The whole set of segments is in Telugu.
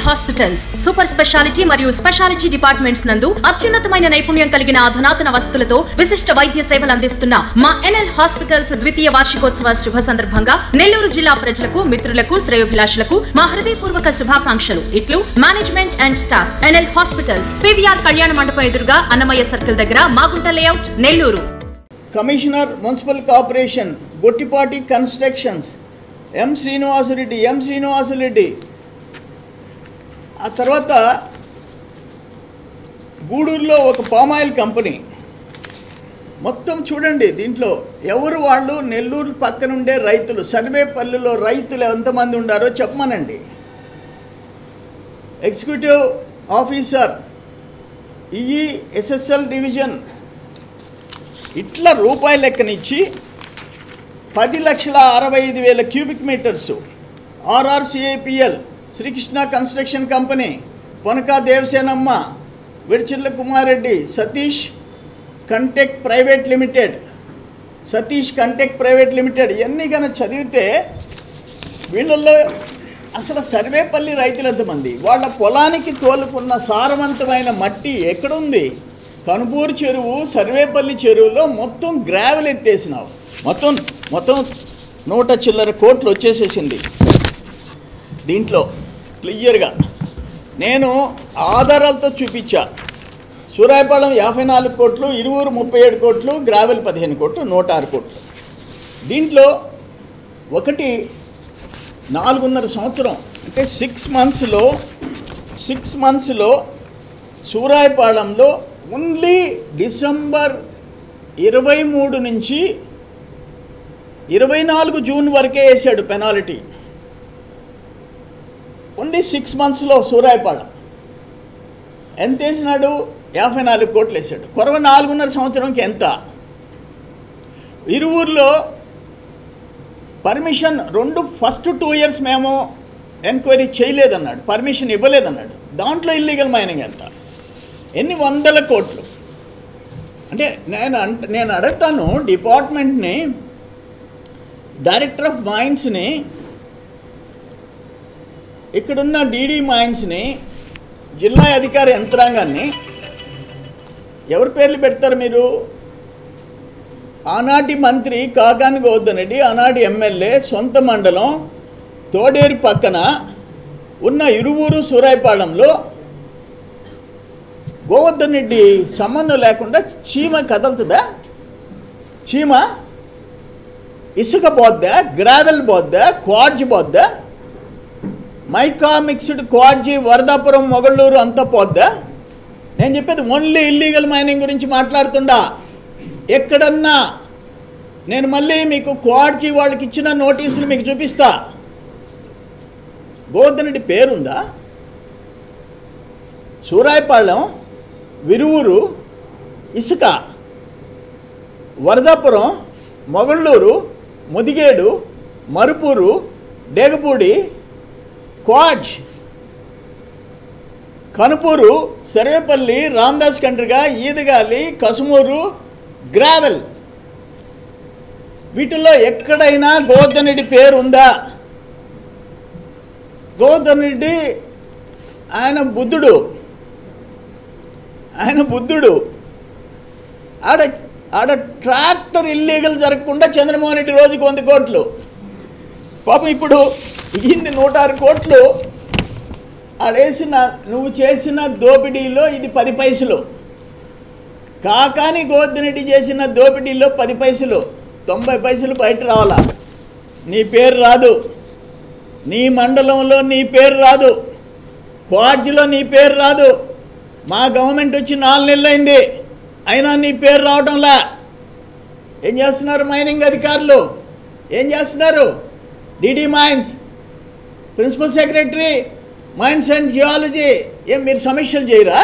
హాస్పిటల్స్ సూపర్ స్పెషాలిటీ మరియు స్పెషాలిటీ డిపార్ట్మెంట్స్ నందు అత్యున్నతమైన నైపుణ్యం కలిగిన అధునాతన వసతులతో విశిష్ట వైద్య సేవలు అందిస్తున్న మా ఎన్ఎల్ హాస్పిటల్స్ ద్వితీయ వార్షికోత్సవ శుభ సందర్భంగా నెల్లూరు జిల్లా ప్రజలకు మిత్రులకు శ్రేయోభిలాషులకు మా హృదయపూర్వక శుభాకాంక్షలు. ఇట్లు management and staff. NL hospitals, PVR Kalyana Mandapam ఎదురుగా అన్నమయ్య సర్కిల్ దగ్గర, Magunta layout, Nellore. Commissioner municipal corporation Gottipati constructions M Srinivasareddy. ఆ తర్వాత గూడూరులో ఒక పామాయిల్ కంపెనీ. మొత్తం చూడండి, దీంట్లో ఎవరు వాళ్ళు నెల్లూరు పక్కనుండే రైతులు, సర్వేపల్లిలో రైతులు ఎంతమంది ఉండారో చెప్పమనండి. Executive officer EE SSL division ఇట్లా రూపాయి లెక్కనిచ్చి 10,65,000 cubic metres. RRCIPL Srikrishna construction company, Ponaka Devasenamma, Vidchirla Kumareddy, Satish Contech private limited. ఇవన్నీ కనుక చదివితే వీళ్ళల్లో అసలు సర్వేపల్లి రైతులు ఎంతమంది, వాళ్ళ పొలానికి తోలుకున్న సారవంతమైన మట్టి ఎక్కడుంది? కనుపూరు చెరువు, సర్వేపల్లి చెరువులో మొత్తం గ్రావెల్ ఎత్తేసినావు. మొత్తం 100 చిల్లర కోట్లు వచ్చేసేసింది. దీంట్లో క్లియర్గా నేను ఆధారాలతో చూపించా. సూరాయపాళెం 54 కోట్లు, ఇరువురు 37 కోట్లు, గ్రావెల్ 15 కోట్లు, 106 కోట్లు. దీంట్లో ఒకటి 4.5 సంవత్సరం అంటే 6 మంత్స్లో సూరాయపాళెంలో ఓన్లీ డిసెంబర్ 23 నుంచి 24 జూన్ వరకే వేసాడు పెనాల్టీ. ఓన్లీ 6 మంత్స్లో సూరాయపాళెం ఎంత వేసినాడు? 54 కోట్లు వేసాడు. కొరవ 4.5 సంవత్సరంకి ఎంత? ఇరువురులో పర్మిషన్ ఫస్ట్ 2 ఇయర్స్ మేము ఎంక్వైరీ చేయలేదన్నాడు, పర్మిషన్ ఇవ్వలేదన్నాడు. దాంట్లో ఇల్లీగల్ మైనింగ్ ఎంత? ఎన్ని వందల కోట్లు. అంటే నేను అడుగుతాను డిపార్ట్మెంట్ని, డైరెక్టర్ ఆఫ్ మైన్స్ని, ఇక్కడున్న డీడీ మైన్స్ని, జిల్లా అధికార యంత్రాంగాన్ని ఎవరి పేర్లు పెడతారు మీరు? ఆనాటి మంత్రి కాకాని గోవర్ధన్ రెడ్డి, ఆనాటి ఎమ్మెల్యే, సొంత మండలం తోడేరు పక్కన ఉన్న ఇరువురు సూరాయపాళెంలో గోవర్ధన్ రెడ్డి సంబంధం లేకుండా చీమ కదలుతుందా? చీమ ఇసుక పోద్దా, గ్రావెల్ పోద్దా, క్వాడ్జి పోద్దా, mica mixed quartz, Varadapuram, Mogallur అంతా పోద్దా? నేను చెప్పేది ఓన్లీ ఇల్లీగల్ మైనింగ్ గురించి మాట్లాడుతుండా. ఎక్కడన్నా నేను మళ్ళీ మీకు క్వాడ్జి వాళ్ళకి ఇచ్చిన నోటీసులు మీకు చూపిస్తా. గోవర్ధన్ రెడ్డి పేరుందా? సూరాయపాళెం, విరువురు, ఇసుక, వరదాపురం, మొగళ్ళూరు, ముదిగేడు, మరుపూరు, డేగపూడి, క్వాడ్జ్, కనుపూరు, సర్వేపల్లి, రామదాస్ కండ్రిగా, ఈదగాలి, కసుమూరు, గ్రావెల్. వీటిల్లో ఎక్కడైనా గోవర్ధన్ రెడ్డి పేరు ఉందా? గోవర్ధన్ రెడ్డి ఆయన బుద్ధుడు. ఆడ ట్రాక్టర్ ఇల్లీగల్ జరగకుండా చంద్రమోహన్ రెడ్డి రోజుకు 100 కోట్లు. పాపం ఇప్పుడు ఇయ్యింది 106 కోట్లు. నువ్వు చేసిన దోపిడీలో ఇది 10 పైసలు. కాకాని గోవర్ధన్ రెడ్డి చేసిన దోపిడీలో 10 పైసలు, 90 పైసలు బయట రావాలా? నీ పేరు రాదు, నీ మండలంలో నీ పేరు రాదు, క్వాడ్జిలో నీ పేరు రాదు. మా గవర్నమెంట్ వచ్చి 4 నెలలైంది, అయినా నీ పేరు రావడంలా. ఏం చేస్తున్నారు మైనింగ్ అధికారులు? ఏం చేస్తున్నారు? DD mines, principal secretary mines and geology, ఏం మీరు సమీక్షలు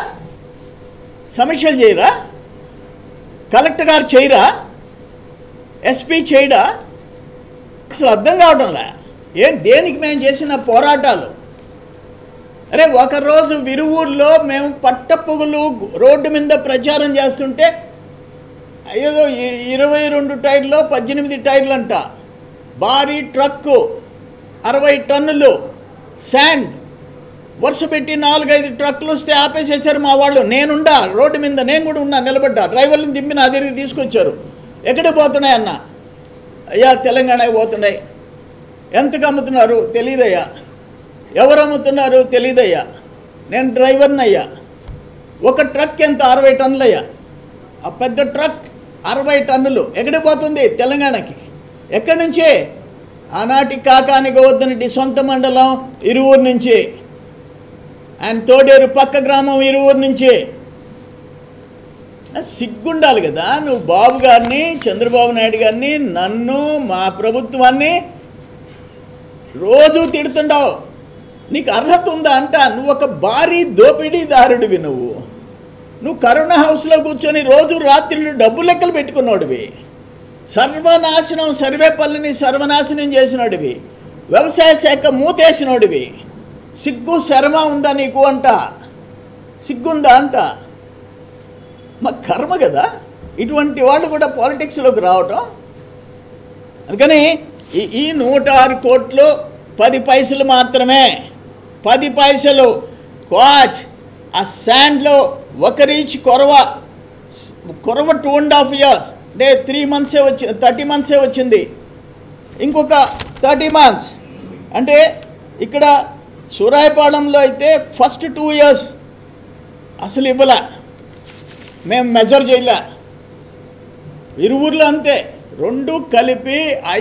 చేయరా? కలెక్టర్ గారు చేయరా? ఎస్పీ చేయడా? అసలు అర్థం కావడంలా. దేనికి మేము చేసిన పోరాటాలు? అరే ఒకరోజు విరువూరులో మేము పట్టపొగులు రోడ్డు మీద ప్రచారం చేస్తుంటే ఏదో 22 టైర్లో 18 టైర్లు అంట, భారీ ట్రక్కు 60 టన్నులు శాండ్ వరుస పెట్టి 4-5 ట్రక్కులు వస్తే ఆపేసేసారు మా వాళ్ళు. నేనుండా రోడ్డు మీద, నేను కూడా ఉన్నా, నిలబడ్డా. డ్రైవర్లను దింపి నా దగ్గరికి తీసుకొచ్చారు. ఎక్కడికి పోతున్నాయి అన్న? అయ్యా తెలంగాణకి పోతున్నాయి. ఎంతకు అమ్ముతున్నారు తెలియదయ్యా. ఎవరు అమ్ముతున్నారు తెలియదయ్యా. నేను డ్రైవర్ని అయ్యా. ఒక ట్రక్ ఎంత? 60 టన్నులయ్యా. ఆ పెద్ద ట్రక్ 60 టన్నులు ఎక్కడికి పోతుంది? తెలంగాణకి. ఎక్కడి నుంచి? ఆనాటి కాకాని గోవర్ధనరెడ్డి సొంత మండలం ఇరువూరు నుంచి, ఆయన తోడేరు పక్క గ్రామం ఇరువూరు నుంచి. సిగ్గుండాలి కదా నువ్వు బాబు గారిని, చంద్రబాబు నాయుడు గారిని, నన్ను, మా ప్రభుత్వాన్ని రోజు తిడుతుంటావు. నీకు అర్హత ఉందా అంట? నువ్వు ఒక భారీ దోపిడీదారుడివి. నువ్వు కరోనా హౌస్లో కూర్చొని రోజు రాత్రులు డబ్బు లెక్కలు పెట్టుకున్నాడువి. సర్వనాశనం, సర్వేపల్లిని సర్వనాశనం చేసినోడివి. వ్యవసాయ శాఖ మూతేసినోడివి. సిగ్గు శర్మ ఉందా నీకు అంట? సిగ్గుందా అంట? మా కర్మ కదా ఇటువంటి వాళ్ళు కూడా పాలిటిక్స్లోకి రావటం. అందుకని ఈ 106 కోట్లు 10 పైసలు మాత్రమే. 10 పైసలు క్వాచ్. ఆ శాండ్లో ఒక రీచ్ కొరవ 2.5 years, అంటే 3 months 30 months వచ్చింది. ఇంకొక 30 months అంటే ఇక్కడ సూరాయపాళెంలో అయితే ఫస్ట్ 2 years అసలు ఇవ్వలే, మేము మెజర్ చేయలే. ఇరువురులో అంతే. 2 కలిపి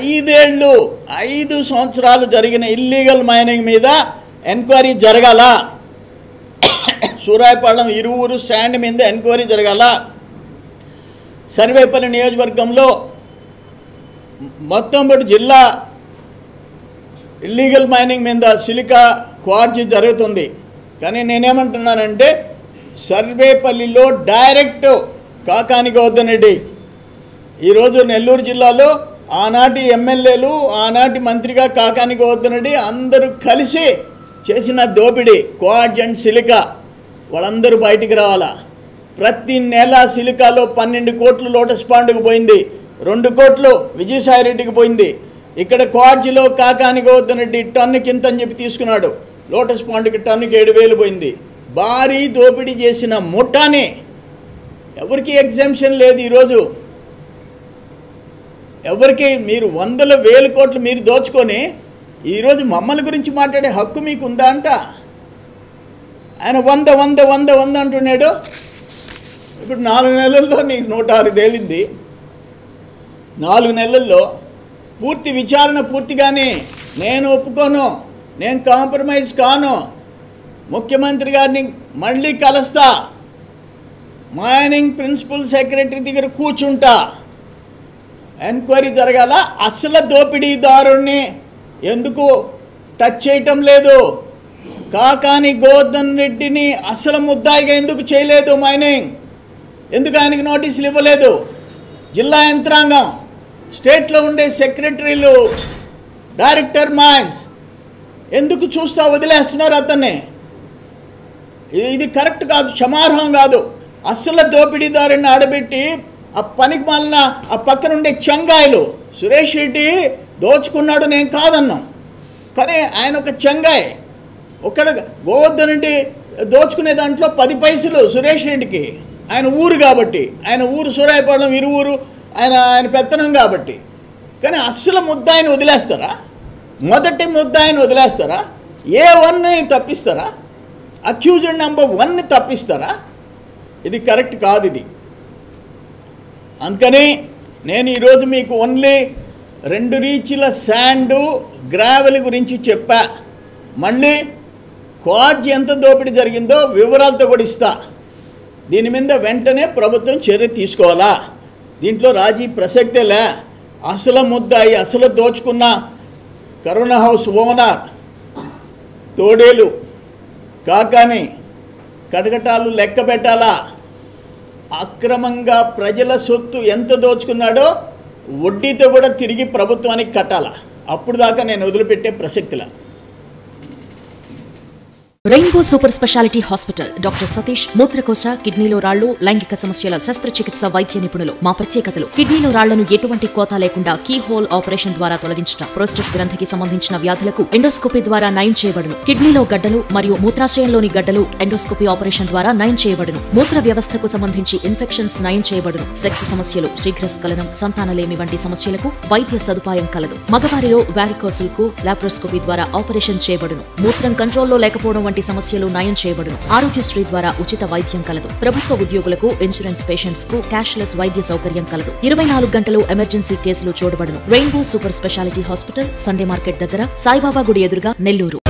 5 సంవత్సరాలు జరిగిన ఇల్లీగల్ మైనింగ్ మీద ఎంక్వైరీ జరగాల. సూరాయపాళెం ఇరువురు శాండ్ మీద ఎంక్వైరీ జరగాల. సర్వేపల్లి నియోజకవర్గంలో మొత్తం జిల్లా ఇల్లీగల్ మైనింగ్ మీద సిలికా క్వార్జ్ జరుగుతుంది. కానీ నేనేమంటున్నానంటే సర్వేపల్లిలో డైరెక్ట్ కాకాని గోవర్ధనరెడ్డి, ఈరోజు నెల్లూరు జిల్లాలో ఆనాటి ఎమ్మెల్యేలు, ఆనాటి మంత్రిగా కాకాని గోవర్ధనరెడ్డి అందరూ కలిసి చేసిన దోపిడీ క్వార్జ్ అండ్ సిలికా, వాళ్ళందరూ బయటికి రావాలా. ప్రతి నెల సిలికాలో 12 కోట్లు లోటస్ పాండ్కి పోయింది, 2 కోట్లు విజయసాయిరెడ్డికి పోయింది. ఇక్కడ క్వార్జ్లో కాకాని గోవర్ధనరెడ్డి టన్నుకి ఇంత అని చెప్పి తీసుకున్నాడు. లోటస్ పాండ్కి టన్నుకి 7,000 పోయింది. భారీ దోపిడీ చేసిన ముఠాని ఎవరికి ఎగ్జామ్షన్ లేదు. ఈరోజు ఎవరికి, మీరు 100,000 కోట్లు మీరు దోచుకొని ఈరోజు మమ్మల్ని గురించి మాట్లాడే హక్కు మీకు ఉందా అంట? ఆయన 100 అంటున్నాడు. ఇప్పుడు 4 నెలల్లో నీకు 106 తేలింది. 4 నెలల్లో పూర్తి విచారణ పూర్తిగానే నేను ఒప్పుకోను, నేను కాంప్రమైజ్ కాను. ముఖ్యమంత్రి గారిని మళ్ళీ కలుస్తా, మైనింగ్ ప్రిన్సిపల్ సెక్రటరీ దగ్గర కూర్చుంటా, ఎంక్వైరీ జరగాల. అసలు దోపిడీదారుణ్ణి ఎందుకు టచ్ చేయటం లేదు? కాకాని గోవర్ధనరెడ్డిని అసలు ముద్దాయిగా ఎందుకు చేయలేదు? మైనింగ్ ఎందుకు ఆయనకి నోటీసులు ఇవ్వలేదు? జిల్లా యంత్రాంగం, స్టేట్లో ఉండే సెక్రటరీలు, డైరెక్టర్ మైన్స్ ఎందుకు చూస్తా వదిలేస్తున్నారు అతన్ని? ఇది కరెక్ట్ కాదు, క్షమార్హం కాదు. అసలు దోపిడీదారుని ఆడబెట్టి ఆ పనికి మాలిన ఆ పక్కన ఉండే చెంగాయలు, సురేష్ రెడ్డి దోచుకున్నాడు, నేను కాదన్నాం. కానీ ఆయన ఒక చెంగాయ్. ఒక్కడ గోవర్ధనరెడ్డి దోచుకునే దాంట్లో 10 పైసలు సురేష్ రెడ్డికి, ఆయన ఊరు కాబట్టి, ఆయన ఊరు సూరాయపాళెం ఇరువురు, ఆయన పెత్తనం కాబట్టి. కానీ అస్సలు ముద్దాయిని వదిలేస్తారా? మొదటి ముద్దాయిని వదిలేస్తారా? A1ని తప్పిస్తారా? అక్యూజ్డ్ నెంబర్ 1ని తప్పిస్తారా? ఇది కరెక్ట్ కాదు. ఇది అందుకని నేను ఈరోజు మీకు ఓన్లీ 2 రీచ్ల శాండు, గ్రావెల్ గురించి చెప్పా. మళ్ళీ క్వార్జ్ ఎంత దోపిడీ జరిగిందో వివరాలతో కూడా ఇస్తా. దీని మీద వెంటనే ప్రభుత్వం చర్య తీసుకోవాలా. దీంట్లో రాజీ ప్రసక్తేలే. అసలు ముద్దాయి, అసలు దోచుకున్న కరోనా హౌస్ ఓనర్ తోడేలు కాకాని కటకటాలు లెక్క పెట్టాలా. అక్రమంగా ప్రజల సొత్తు ఎంత దోచుకున్నాడో వడ్డీతో కూడా తిరిగి ప్రభుత్వానికి కట్టాలా. అప్పుడు దాకా నేను వదిలిపెట్టే ప్రసక్తిలా. Rainbow super speciality hospital doctor Satish మూత్రకోశ కిడ్నీలో రాళ్లు లైంగిక సమస్యల శస్త్రచికిత్స వైద్య నిపుణులు. మా ప్రత్యేకతలు: కిడ్నీలో రాళ్లను ఎటువంటి కోత లేకుండా కీ హోల్ ఆపరేషన్ ద్వారా తొలగించడం, ప్రోస్టేట్ గ్రంథికి సంబంధించిన వ్యాధులకు ఎండోస్కోపీ ద్వారా నయం చేయబడును. కిడ్నీలో గడ్డలు మరియు మూత్రాశయంలోని గడ్డలు ఎండోస్కోపీ ఆపరేషన్ ద్వారా నయం చేయబడును. మూత్ర వ్యవస్థకు సంబంధించి ఇన్ఫెక్షన్స్ నయం చేయబడును. సెక్స్ సమస్యలు, శీఘ్రస్ఖలనం, సంతానలేమి వంటి సమస్యలకు వైద్య సదుపాయం కలదు. మగవారిలో వారికోసిల్ కు లాప్రోస్కోపీ ద్వారా ఆపరేషన్ చేయబడును. మూత్రం కంట్రోల్లో లేకపోవడం వంటి సమస్యలు నయం చేయబడును. ఆరోగ్యశ్రీ ద్వారా ఉచిత వైద్యం కలదు. ప్రభుత్వ ఉద్యోగులకు, ఇన్సూరెన్స్ పేషెంట్స్ కు క్యాష్లెస్ వైద్య సౌకర్యం కలదు. 24 గంటలు ఎమర్జెన్సీ కేసులు చూడబడును. Rainbow super speciality hospital, Sunday market దగ్గర, సాయిబాబా గుడి ఎదురుగా, నెల్లూరు.